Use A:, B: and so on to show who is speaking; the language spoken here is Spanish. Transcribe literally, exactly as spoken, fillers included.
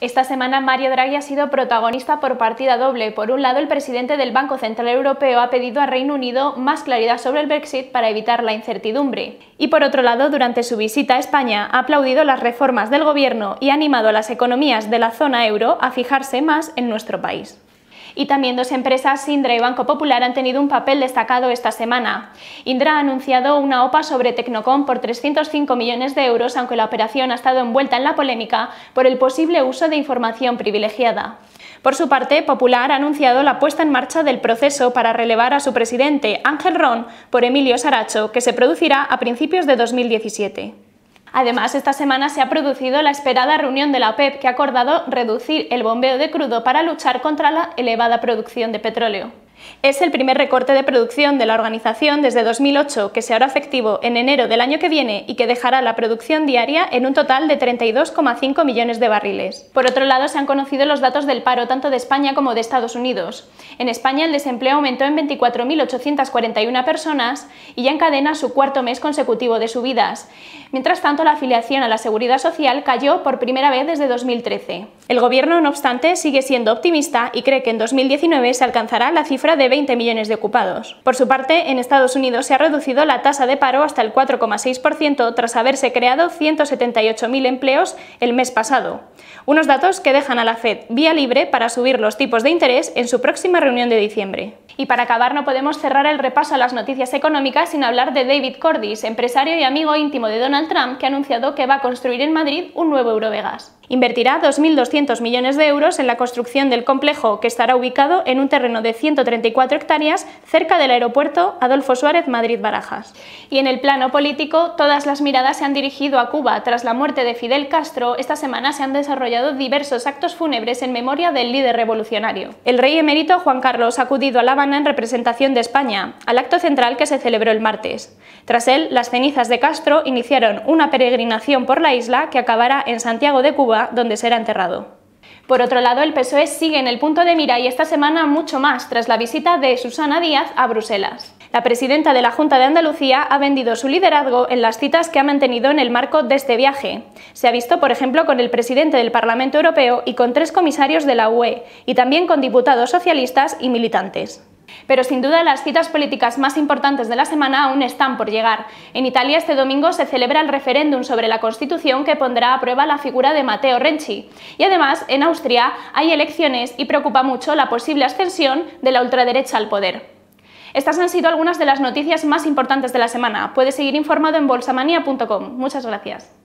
A: Esta semana Mario Draghi ha sido protagonista por partida doble. Por un lado, el presidente del Banco Central Europeo ha pedido a Reino Unido más claridad sobre el Brexit para evitar la incertidumbre. Y por otro lado, durante su visita a España, ha aplaudido las reformas del gobierno y ha animado a las economías de la zona euro a fijarse más en nuestro país. Y también dos empresas, Indra y Banco Popular, han tenido un papel destacado esta semana. Indra ha anunciado una OPA sobre Tecnocom por trescientos cinco millones de euros, aunque la operación ha estado envuelta en la polémica por el posible uso de información privilegiada. Por su parte, Popular ha anunciado la puesta en marcha del proceso para relevar a su presidente, Ángel Ron, por Emilio Saracho, que se producirá a principios de dos mil diecisiete. Además, esta semana se ha producido la esperada reunión de la OPEP, que ha acordado reducir el bombeo de crudo para luchar contra la elevada producción de petróleo. Es el primer recorte de producción de la organización desde dos mil ocho, que se hará efectivo en enero del año que viene y que dejará la producción diaria en un total de treinta y dos coma cinco millones de barriles. Por otro lado, se han conocido los datos del paro tanto de España como de Estados Unidos. En España el desempleo aumentó en veinticuatro mil ochocientas cuarenta y una personas y ya encadena su cuarto mes consecutivo de subidas. Mientras tanto, la afiliación a la Seguridad Social cayó por primera vez desde dos mil trece. El Gobierno, no obstante, sigue siendo optimista y cree que en dos mil diecinueve se alcanzará la cifra de veinte millones de ocupados. Por su parte, en Estados Unidos se ha reducido la tasa de paro hasta el cuatro coma seis por ciento tras haberse creado ciento setenta y ocho mil empleos el mes pasado. Unos datos que dejan a la Fed vía libre para subir los tipos de interés en su próxima reunión de diciembre. Y para acabar, no podemos cerrar el repaso a las noticias económicas sin hablar de David Cordis, empresario y amigo íntimo de Donald Trump, que ha anunciado que va a construir en Madrid un nuevo Eurovegas. Invertirá dos mil doscientos millones de euros en la construcción del complejo, que estará ubicado en un terreno de ciento treinta y cuatro hectáreas cerca del aeropuerto Adolfo Suárez Madrid-Barajas. Y en el plano político, todas las miradas se han dirigido a Cuba. Tras la muerte de Fidel Castro, esta semana se han desarrollado diversos actos fúnebres en memoria del líder revolucionario. El rey emérito Juan Carlos ha acudido a La Habana en representación de España, al acto central que se celebró el martes. Tras él, las cenizas de Castro iniciaron una peregrinación por la isla que acabará en Santiago de Cuba, donde será enterrado. Por otro lado, el P S O E sigue en el punto de mira y esta semana mucho más tras la visita de Susana Díaz a Bruselas. La presidenta de la Junta de Andalucía ha vendido su liderazgo en las citas que ha mantenido en el marco de este viaje. Se ha visto, por ejemplo, con el presidente del Parlamento Europeo y con tres comisarios de la U E, y también con diputados socialistas y militantes. Pero sin duda las citas políticas más importantes de la semana aún están por llegar. En Italia este domingo se celebra el referéndum sobre la Constitución que pondrá a prueba la figura de Matteo Renzi. Y además en Austria hay elecciones y preocupa mucho la posible ascensión de la ultraderecha al poder. Estas han sido algunas de las noticias más importantes de la semana. Puedes seguir informado en bolsamanía punto com. Muchas gracias.